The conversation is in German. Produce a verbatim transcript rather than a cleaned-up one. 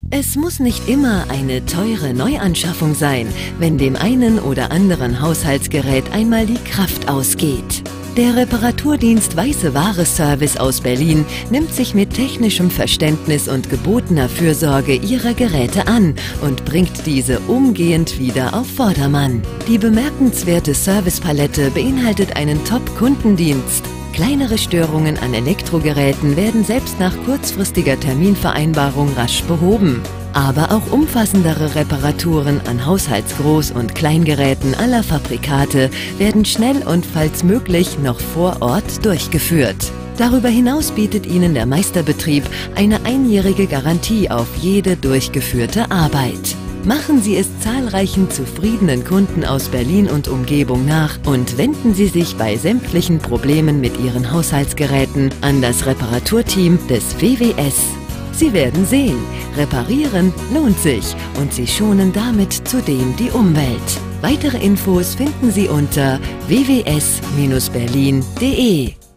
Es muss nicht immer eine teure Neuanschaffung sein, wenn dem einen oder anderen Haushaltsgerät einmal die Kraft ausgeht. Der Reparaturdienst Weiße Ware Service aus Berlin nimmt sich mit technischem Verständnis und gebotener Fürsorge Ihrer Geräte an und bringt diese umgehend wieder auf Vordermann. Die bemerkenswerte Servicepalette beinhaltet einen Top-Kundendienst. Kleinere Störungen an Elektrogeräten werden selbst nach kurzfristiger Terminvereinbarung rasch behoben. Aber auch umfassendere Reparaturen an Haushaltsgroß- und Kleingeräten aller Fabrikate werden schnell und falls möglich noch vor Ort durchgeführt. Darüber hinaus bietet Ihnen der Meisterbetrieb eine einjährige Garantie auf jede durchgeführte Arbeit. Machen Sie es zahlreichen zufriedenen Kunden aus Berlin und Umgebung nach und wenden Sie sich bei sämtlichen Problemen mit Ihren Haushaltsgeräten an das Reparaturteam des W W S. Sie werden sehen, reparieren lohnt sich und Sie schonen damit zudem die Umwelt. Weitere Infos finden Sie unter w w s Bindestrich berlin punkt de.